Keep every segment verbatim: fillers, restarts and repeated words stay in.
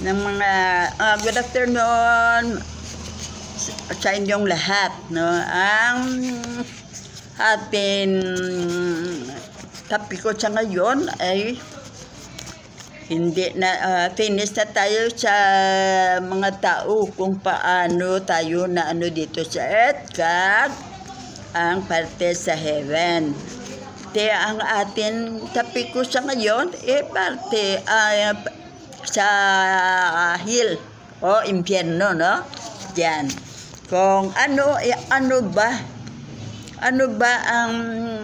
ng mga uh, good afternoon sa inyong lahat, no? Ang ating topic ko sa ngayon ay hindi na uh, finish na tayo sa mga tao kung paano tayo na ano dito sa earth kag ang parte sa heaven. Te ang atin topic ko sa ngayon eh parte uh, sa hell o impyerno, no? Diyan. Kung ano eh, ano ba ano ba ang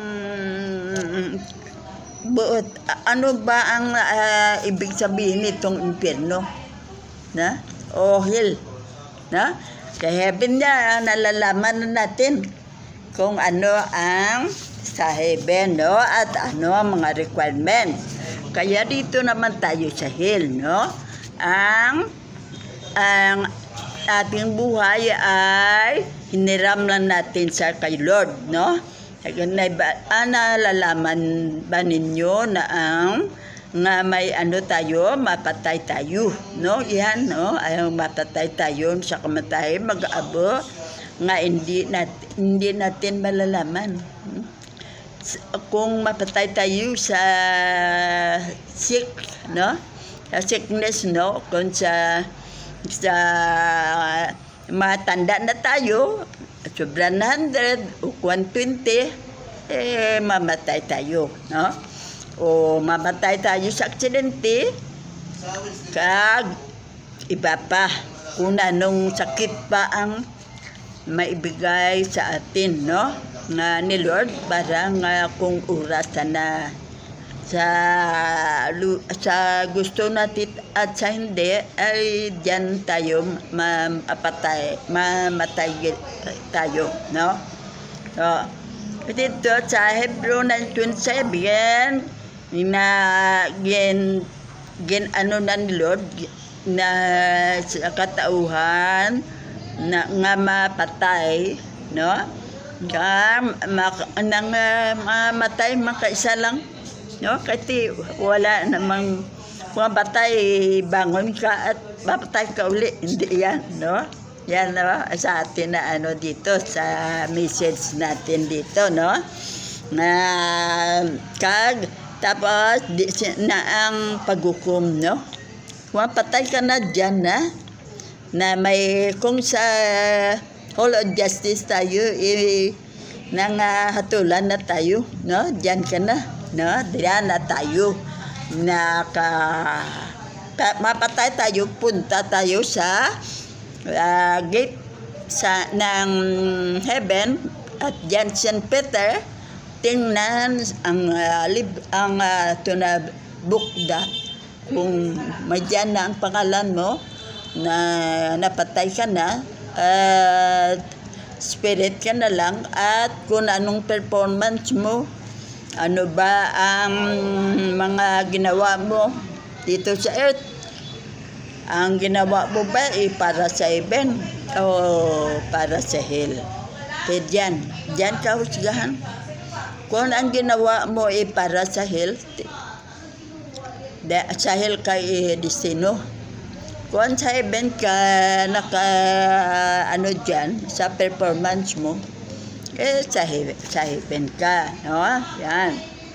buot ano ba ang uh, ibig sabihin nitong impyerno, na o hell, na sa heaven na nalalaman na natin kung ano ang sa heaven, no, at ano ang mga requirements. Kaya dito naman tayo sa hell, no? Ang ang ating buhay ay hiniram lang natin sa kay Lord, no? Ah, nalalaman ba ninyo na ang nga may ano tayo, mapatay tayo, no? Yan, no? Ay mapatay tayo sa kamatayan, mag-abo nga hindi natin, hindi natin malalaman. Kung mapatay tayo sa sick, no? Sa sickness, no? Kung sa sa matanda na tayo, sobrang one hundred o one twenty, eh, mamatay tayo, no? O mamatay tayo sa aksidente, kag iba pa, kung anong sakit pa ang maibigay sa atin, no? Nga ni Lord, para nga kung oras na sa sa gusto natin at sa hindi ay diyan tayo mapatay mamatay tayo, no? So dito sa Hebrew nine twenty-seven na gen gen ano na ni Lord na sa katauhan na nga mapatay, no? Nga nang mamatay makaisa lang, no? Kasi wala namang mga batay, bangon ka at mapatay ka uli. Hindi yan, no? Yan, no? Sa atin na ano dito, sa message natin dito, no? Na kag, tapos di, na ang paghukom, no? Mapatay ka na dyan, na? Na may, kung sa Hall of Justice tayo, eh, nangahatulan na tayo, no? Dyan ka na, no? Diyan na tayo. Na ka, ka mapatay tayo, punta tayo sa uh, gate sa ng heaven at diyan Saint Peter, tingnan ang uh, lib, ang uh, tunab bukda kung may diyan na ang pangalan mo na napatay ka na at uh, spirit ka na lang, at kung anong performance mo, ano ba ang mga ginawa mo dito sa earth? Ang ginawa mo ba ay para sa heaven o para sa hell? Kaya dyan, dyan ka husgahan. Kung ang ginawa mo ay para sa hell, sa hell ka ay destino. Kung sa heaven ka naka ano dyan, sa performance mo, eh, sa heaven, sa heaven ka, no? Yan.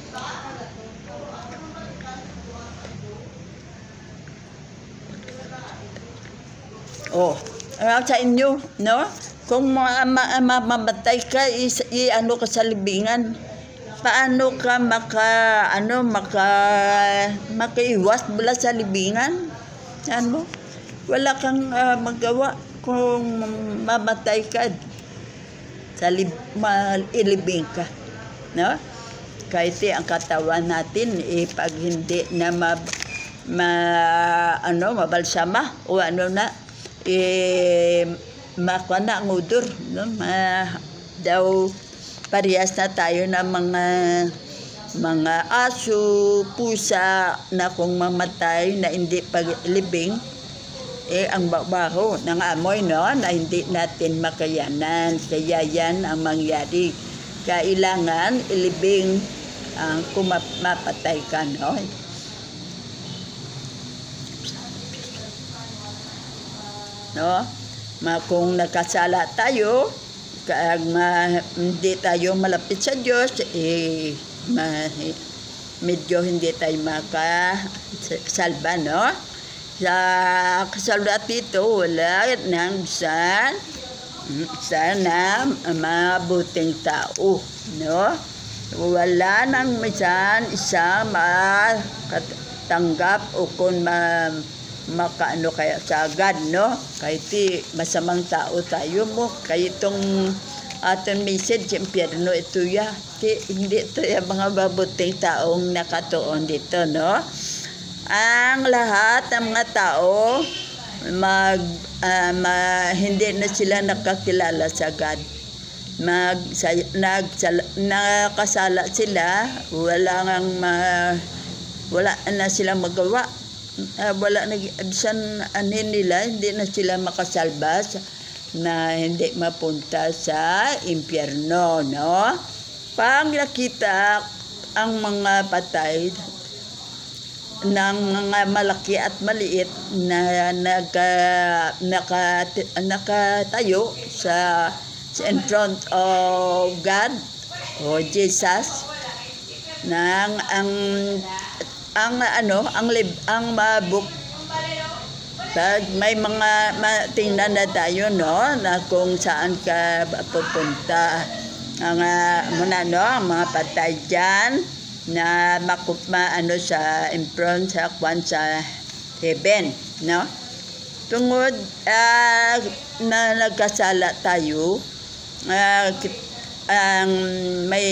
Oh, sa inyo, no? Kung mamamatay ka, i-ano ka sa libingan, paano ka maka, ano, maka, makaiwas mula sa libingan? Yan mo? Wala kang uh, magawa kung mamatay ka. Sa lib, ilibing ka, no? Kasi ang katawan natin eh, pag hindi na ma, ma ano mabalsama o ano na eh makuha na ang udor, no? Ma, daw parehas na tayo na mga mga aso, pusa na kung mamatay na hindi paglibing, eh ang baho ng amoy, no, na hindi natin makayanan. Kaya yan ang mangyari. Kailangan ilibing ang uh, kung mapatay ka, no? no? Ma, kung nakasala tayo, kag ma, hindi tayo malapit sa Diyos, eh, ma, medyo hindi tayo makasalba, no? Sa kasalat dito, wala nang san, sana mabuting tao, no? Wala nang minsan isa makatanggap o kung ma, makaano kaya sa agad, no? Kahit ti masamang tao tayo mo, kahit itong aton message, impyerno ito ya. Ti, hindi ito ya mga mabuting taong nakatuon dito, no? Ang lahat ng mga tao, mag, uh, ma, hindi na sila nakakilala sa God. Mag, sa, nag, sal, nakasala sila, wala nang ma, wala na sila magawa. Uh, wala na, bisan anin nila, hindi na sila makasalba na hindi mapunta sa impyerno, no? Pag nakita ang mga patay ng mga malaki at maliit na naka, naka, nakatayo sa, sa in front of God o Jesus, nang ang ang ano ang lib, ang mabuk pag may mga tingnan na tayo, no, na kung saan ka pupunta ang uh, muna, no, ang mga patay dyan na makupma ano sa impron sa kwan sa heaven, no? Tungod uh, na nagkasala tayo, uh, ang may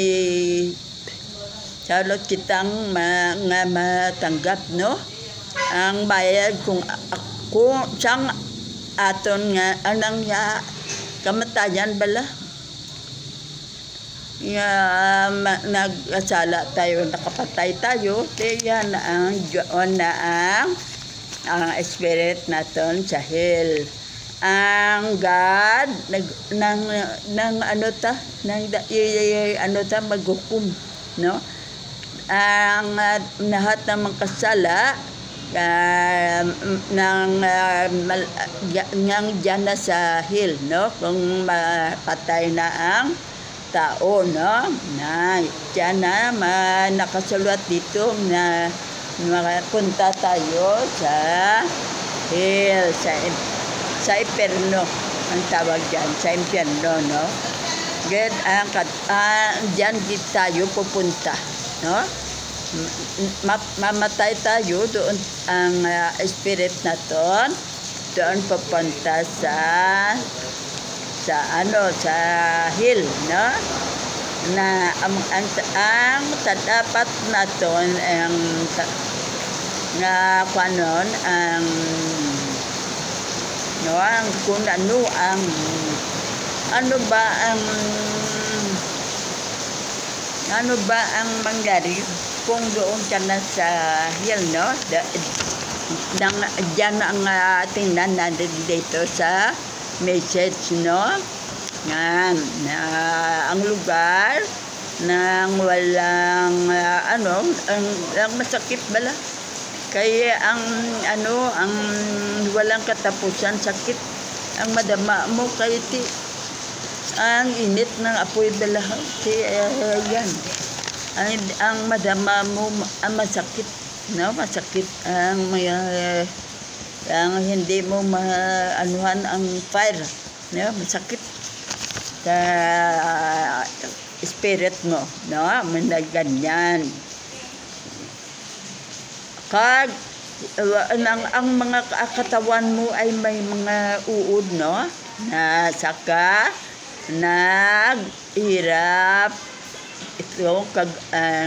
salot kitang ma, nga matanggap, no? Ang bayad kung kung siyang aton nga anang ya kamatayan bala ya nagkasala tayo, nakapatay tayo, tiyan na ang Diyon na ang ang spirit naton sa hell. Ang God nag nang nang ano ta nang ano ta maghukom, no? Ang uh, lahat ng mga kasala uh, ng uh, mal, uh, ng dyan na sa hill, no? Kung mapatay na ang tao, no? Na dyan na ma, nakasulat dito na makapunta tayo sa hill, sa, sa impyerno, ang tawag dyan, sa impyerno, no? Good, ang uh, dyan di tayo pupunta, no? Mamatay tayo doon, ang uh, spirit na ton doon papunta sa sa ano sa hill, no, na ang ang, ang dapat naton ang nga kanon ang no ang kung ano ang ano ba ang ano ba ang mangyari kung doon ka na sa hill, no? Nang, dyan ang uh, tingnan natin dito sa message, no? Yan, na ang lugar nang walang uh, ano, ang, ang masakit bala. Kaya ang ano, ang walang katapusan, sakit ang madama mo kay ti ang init ng apoy bala. Kaya uh, yan. Ang, ang madama mo, ang masakit, no? Masakit ang may, uh, ang hindi mo maanuhan ang fire, no? Masakit sa uh, spirit mo, no? Managanyan. Kag uh, ang, ang mga katawan mo ay may mga uod, no? Na saka naghirap ito kag uh,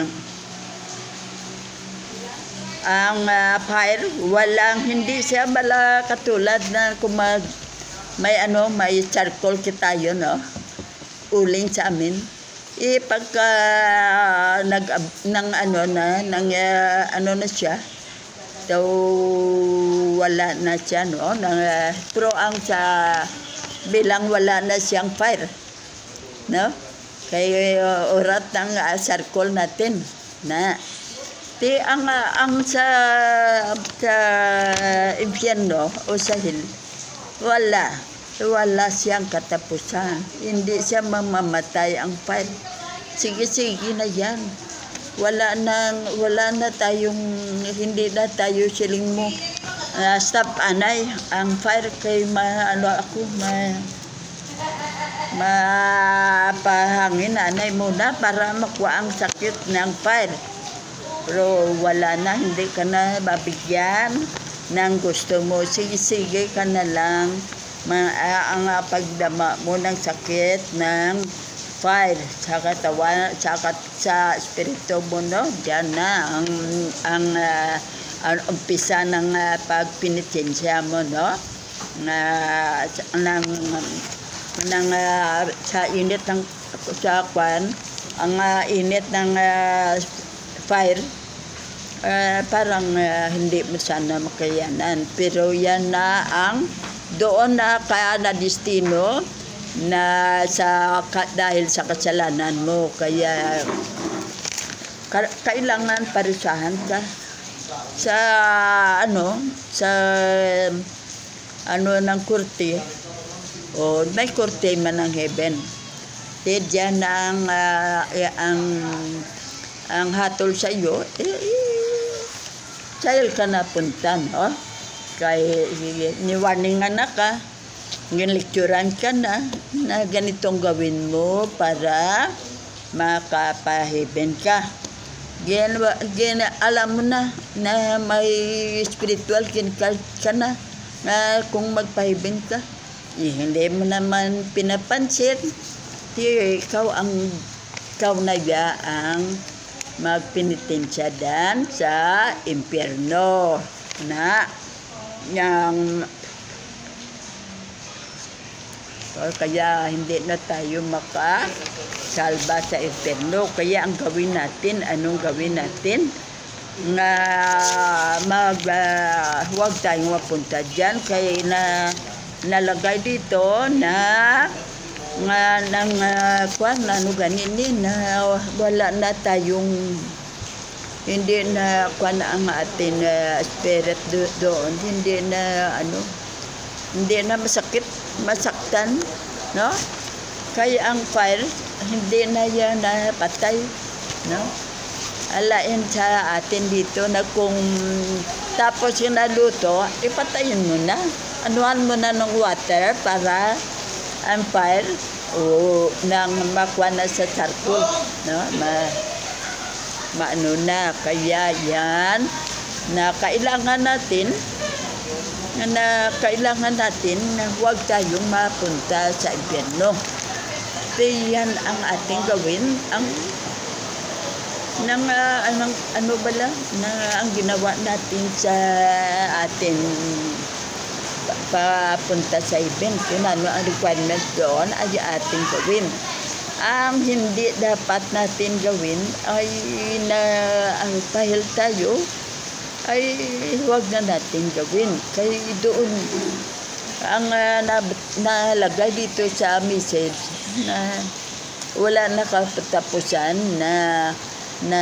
ang uh, fire, walang hindi siya bala katulad na kung mag, may ano may charcoal kita yun, no, uling sa amin, eh pagka uh, nag nang ano na nang uh, ano na siya daw wala na siya, no, nang uh, pero ang sa bilang wala na siyang fire, no? Kaya uh, orat ng uh, circle natin na ti ang uh, ang sa sa impyerno o sa hill Wala. Wala siyang katapusan. Hindi siya mamamatay ang fire. Sige-sige na yan. Wala nang, wala na tayong, hindi na tayo siling mo. Uh, stop anay. Ang fire kay ma, ano ako, ma, mapahangin anay muna para makuha ang sakit ng fire. Pero wala na, hindi ka na babigyan ng gusto mo. Sige-sige ka na lang ma, uh, ang uh, pagdama mo ng sakit ng fire sa katawan, sa, sa espiritu mo, no? Diyan na ang, ang, uh, ang umpisa ng uh, pagpinitensya mo, no? Uh, ng, ng, uh, sa init ng sa kwan, ang uh, init ng uh, fire, uh, parang uh, hindi mo sana makayanan. Pero yan na ang doon na kaya na destino na sa ka, dahil sa kasalanan mo. Kaya ka, kailangan parusahan ka sa ano sa ano ng korte. O may korte man ng heaven. Diyan ang uh, ang ang hatol sa iyo, eh, eh, sa'yo ka napunta, no? Kaya niwarningan na ka, ginlekturan ka na, na ganitong gawin mo para makapaheben ka. Gen, gen, alam mo na na may spiritual kin ka, ka na, na kung magpaheben ka, eh, hindi mo naman pinapansin, eh, ikaw ang ikaw na ya ang magpinitensya dan sa impyerno na yang so, kaya hindi na tayo makasalba sa impyerno. Kaya ang gawin natin, anong gawin natin? Na mag uh, huwag tayong mapunta dyan. Kaya na nalagay dito na nga nang uh, kwan na ano ganinin na wala na tayong hindi na kwan ang ating uh, spirit do, doon hindi na ano hindi na masakit masaktan, no? Kaya ang fire hindi na yan na patay, no? Alain sa atin dito na kung tapos yung naluto, ipatayin mo na, anuhan mo na ng water para ang fire o nang makuha na sa charcoal, no? Ma, maano na. Kaya yan na kailangan natin na kailangan natin na huwag tayong mapunta sa impyerno. Kaya yan ang ating gawin, ang nang uh, anong, ano bala na ang ginawa natin sa ating papunta sa event, kung ano ang requirements doon ay ating gawin. Ang hindi dapat natin gawin ay na ang pahil tayo ay huwag na natin gawin. Kaya doon ang uh, nalagay dito sa message na wala na katapusan na na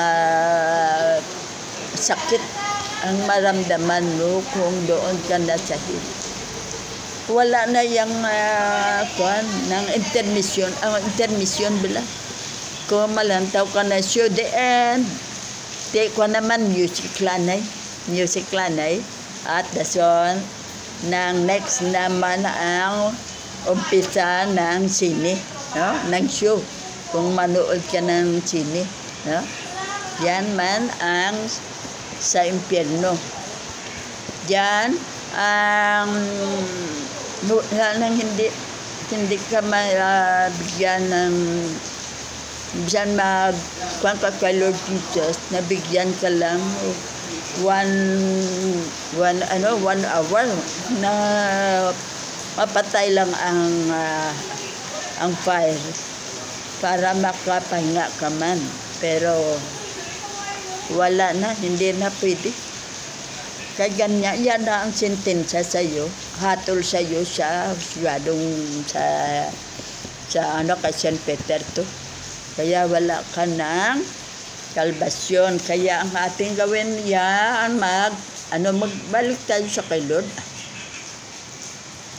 sakit ang maramdaman mo kung doon ka na sa hill. Wala na yung uh, kwan, ng intermission, ang uh, intermission bila. Kung malantaw ka na show the end, di ko naman music lanay, music lanay, at dason, ng next naman ang umpisa ng sine, no? Ng show, kung manood ka ng sine, no? Yan man ang sa impyerno. Diyan ang um, nang hindi hindi ka mabigyan ng diyan mag kung ka kay Lord Jesus, nabigyan ka lang one one ano one hour na mapatay lang ang uh, ang fire para makapahinga ka man, pero wala na, hindi na pwede. Kaya ganyan, yan na ang sentensya sa iyo, hatol sa iyo sa husgadong sa sa ano kay Saint Peter to. Kaya wala ka ng salbasyon. Kaya ang ating gawin yan, mag ano magbalik tayo sa kay Lord.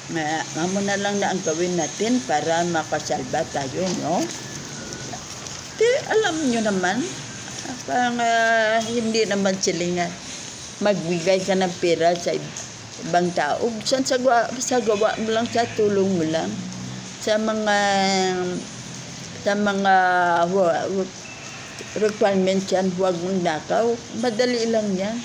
Uh, amo na lang na ang gawin natin para makasalba tayo, no? Di, alam nyo naman, pang, uh, hindi naman sila nga magbigay ka ng pera sa ibang tao. San sa, sa gawa mo lang, sa tulong mo lang, sa mga sa mga uh, requirements yan, huwag mong nakaw. Madali lang yan.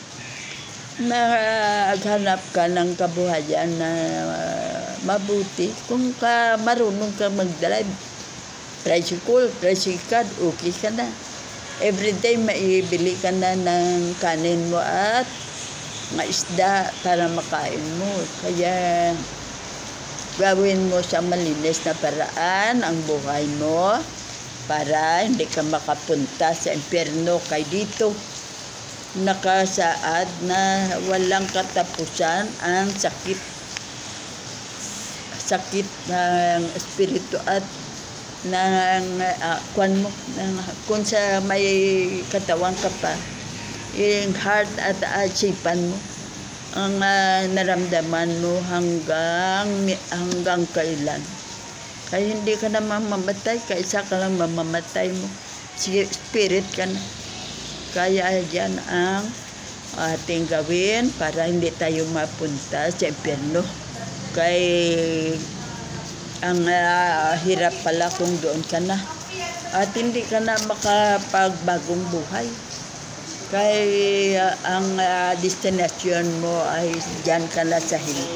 Maghanap ka ng kabuhayan na uh, mabuti. Kung ka marunong ka mag-drive, tricycle, tricycle, okay ka na. Everyday maibili ka na ng kanin mo at mga isda para makain mo. Kaya gawin mo sa malinis na paraan ang buhay mo para hindi ka makapunta sa impyerno. Kay dito nakasaad na walang katapusan ang sakit sakit ng espiritu at ng uh, kwan mo ng, kung sa may katawan ka pa, yung heart at isipan mo ang uh, naramdaman mo hanggang hanggang kailan. Kaya hindi ka na mamamatay, kaysa ka lang mamamatay mo, spirit ka na. Kaya yan ang ating gawin para hindi tayo mapunta sa impyerno. Kaya ang uh, hirap pala kung doon ka na at hindi ka na makapagbagong buhay. Kaya uh, ang uh, destination mo ay dyan ka na sa hill.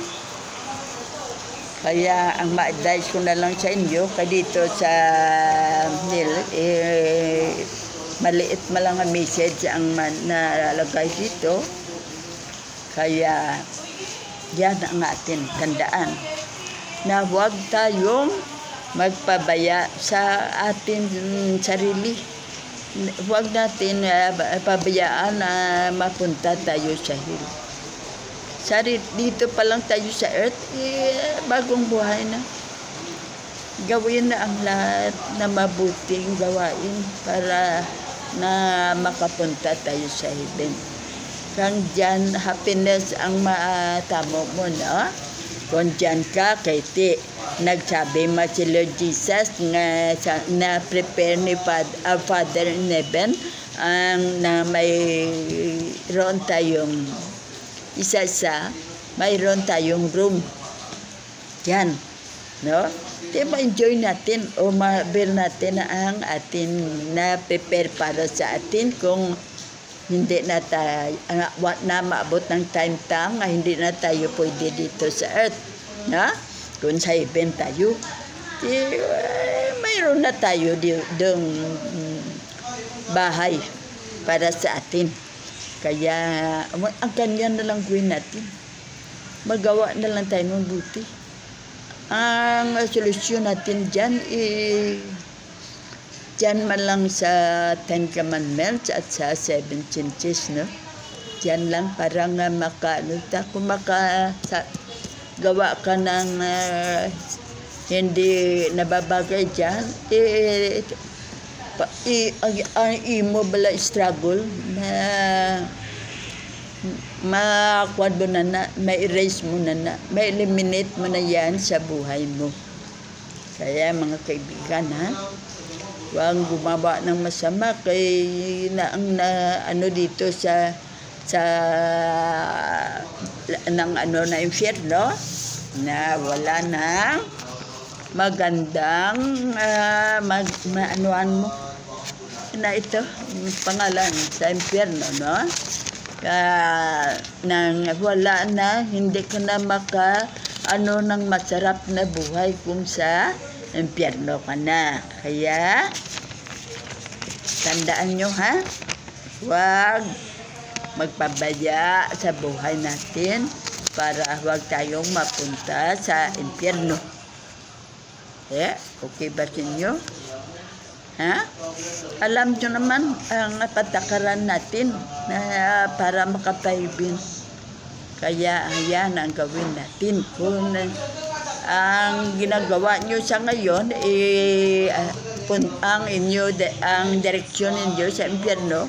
Kaya ang ma-advise ko na lang sa inyo, kaya dito sa hill, eh, maliit ma lang ang message ang nalalagay dito. Kaya yan ang atin tandaan, na huwag tayong magpabaya sa ating sarili. Huwag natin uh, pabayaan na uh, mapunta tayo sa hill. Sari, dito pa lang tayo sa earth, eh, bagong buhay na. Gawin na ang lahat na mabuting gawain para na makapunta tayo sa heaven. Kung dyan, happiness ang matamo mo, no? Kung dyan ka, kay ti, nagsabi mo si Lord Jesus nga na prepare ni Father, our Father in heaven, ang na mayroon tayong isa-isa, mayroon tayong room. Yan, no? Di ma-enjoy natin o ma-bear natin ang atin na prepare para sa atin kung hindi na tayo, na maabot ng time tang, hindi na tayo pwede dito sa earth. Na? Kung sa heaven tayo, di, eh, mayroon na tayo doong bahay para sa atin. Kaya ang ganyan na lang gawin natin. Magawa na lang tayo ng buti. Ang solusyon natin dyan, eh, dyan man lang sa Ten Commandments at sa Seven Senses, no? Dyan lang para nga maka, ano, kung maka, sa, gawa ka ng uh, hindi nababagay dyan, eh, pa, eh, ang imo bala struggle na makuha mo na na, may erase mo na na, may eliminate mo na yan sa buhay mo. Kaya mga kaibigan, ha, huwag gumawa ng masama kay na, ang na, ano dito sa sa ng ano na impyerno na wala na magandang uh, mag maanuan mo na ito pangalan sa impyerno, no? Uh, nang wala na, hindi ka na maka ano ng masarap na buhay kung sa impyerno ka na. Kaya tandaan nyo, ha, huwag magpabaya sa buhay natin para huwag tayong mapunta sa impyerno. Eh, okay ba sa inyo? Ha? Alam nyo naman ang patakaran natin na para makapaibin. Kaya ayan ang gawin natin. Kung ang ginagawa nyo sa ngayon, eh, ang inyo, ang direksyon ninyo sa impyerno,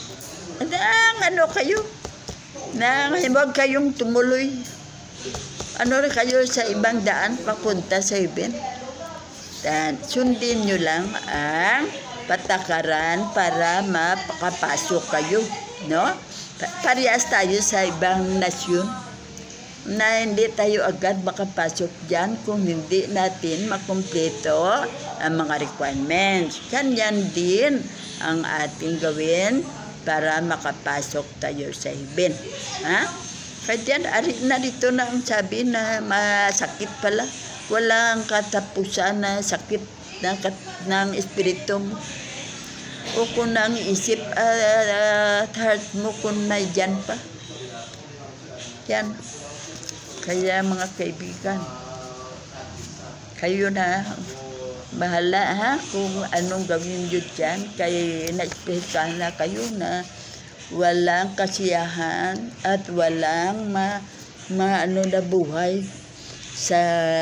ang ano kayo, na huwag kayong tumuloy. ano rin kayo sa ibang daan papunta sa heaven. Dan, sundin nyo lang ang patakaran para makapasok kayo, no? Parehas tayo sa ibang nasyon na hindi tayo agad makapasok dyan kung hindi natin makumpleto ang mga requirements. Kanyan din ang ating gawin para makapasok tayo sa heaven. Ha? Kaya dyan, na dito na ang sabi na masakit pala. Walang katapusan na sakit ng, ng espiritu mo. O kung ang isip at uh, heart mo kung na dyan pa. Yan. Kaya mga kaibigan, kayo na bahala ha kung anong gawin nyo dyan. Kaya na-explican na kayo na walang kasiyahan at walang ma, ma ano na buhay sa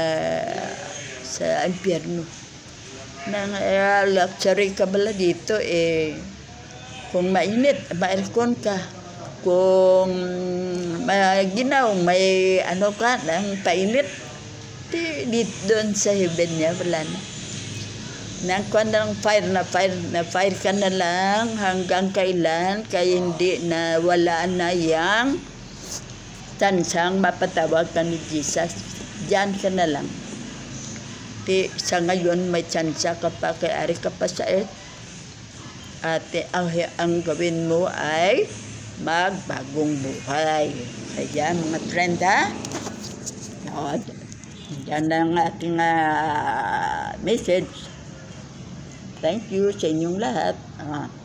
sa impyerno. Nang uh, luxury ka bala dito eh kung mainit, ma-aircon ka. Kung maginaw, may ano ka, ng painit, di, di doon sa heaven niya, wala na. Nang kung ng fire na fire, na fire ka na lang hanggang kailan, kaya hindi na wala na yang tansang mapatawag ka ni Jesus. Diyan ka na lang. Di, sa ngayon, may tsansa ka pa, kaya ari ka pa sa earth. At ang, ang gawin mo ay magbagong buhay. Kaya mga friend ha, o, yan ang ating uh, message. Thank you sa inyong lahat. Uh,